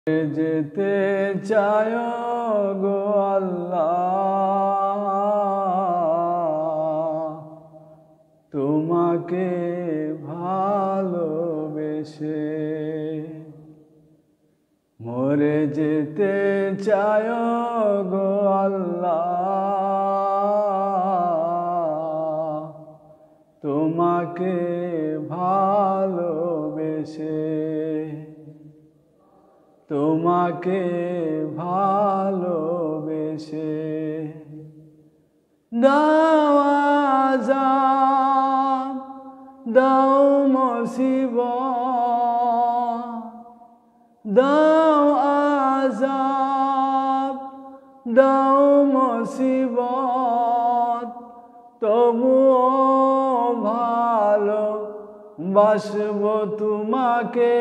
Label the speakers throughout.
Speaker 1: যেতে চায় গো আল্লাহ, তোমাকে ভালোবেসে মরে যেতে চায় গো আল্লাহ, তোমাকে ভালোবেসে তোমাকে ভালোবেসে দাও আযাব দাও মুসিবত, দাও আযাব দাও মুসিবত, তবুও ভালোবাসব তোমাকে,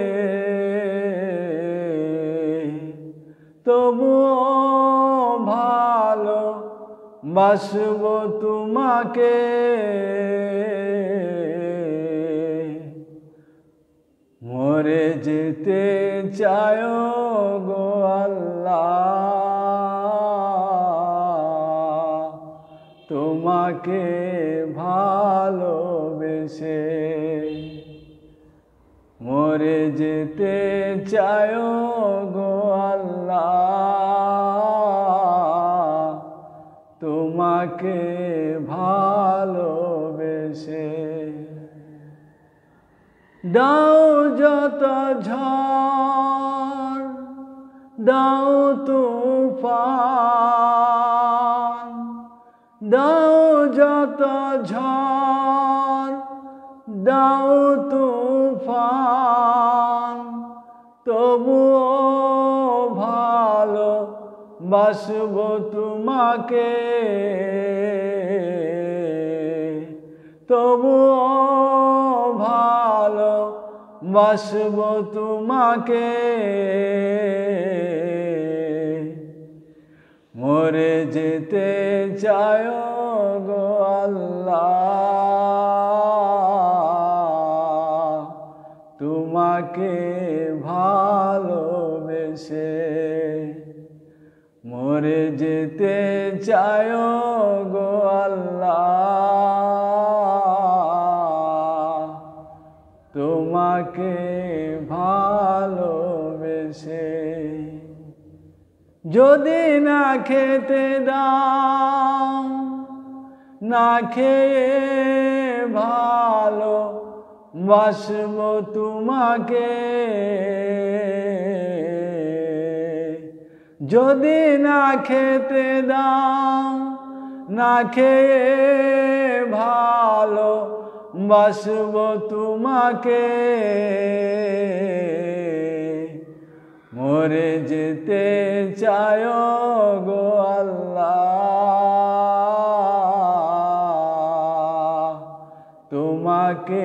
Speaker 1: তবুও ভালোবাসব তোমাকে। মরে যেতে চায় গো আল্লাহ, তোমাকে ভালোবেসে মরে যেতে চায় গো আল্লাহ, তোমাকে ভালোবেসে দাও যত ঝড় দাও তুফান, দাও যত ঝড় দাও তুফান, তবুও ভালোবাসব তোমাকে, তবুও ভালোবাসব তোমাকে। মরে যেতে চায় গো আল্লাহ, তোমাকে ভালোবেসে মরে যেতে চায় গো আল্লাহ, তোমাকে ভালোবেসে যদি না খেতে দাও না খেয়ে ভালোবাসব তোমাকে, যদি না খেতে দাও না খেয়ে ভালোবাসব তোমাকে। মরে যেতে চায় গো আল্লাহ, তোমাকে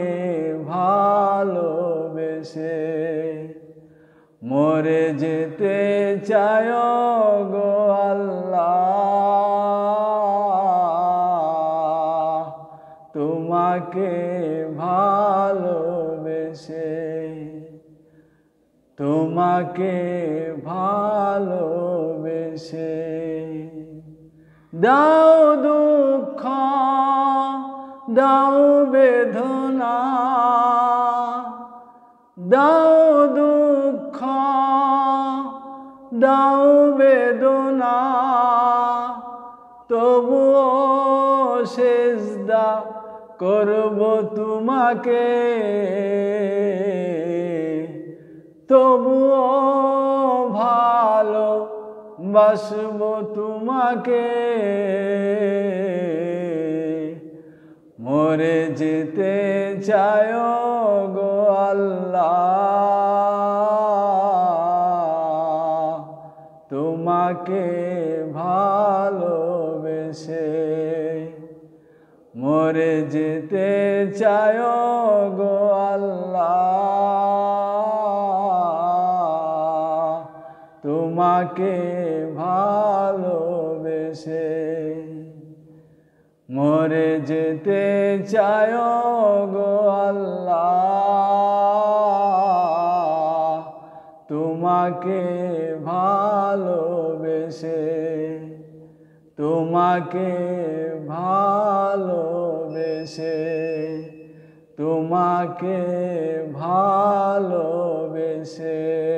Speaker 1: ভালোবেসে মরে যেতে চায় গো আল্লাহ, তোমাকে ভালোবেসে তোমাকে ভালোবেসে দাও দুঃখ দাও বেদনা, দাও দুঃখ দাও বেদনা, তবুও সেজদা করব তোমাকে, তবুও ভালোবাসব তোমাকে। মরে যেতে চায় গো আল্লাহ, তোমাকে ভালোবেসে মরে যেতে চায় গো আল্লাহ, তোমাকে ভালোবেসে মরে যেতে চায় গো আল্লাহ, তোমাকে তোমাকে ভালোবেসে, তোমাকে ভালোবেসে, তোমাকে ভালোবেসে।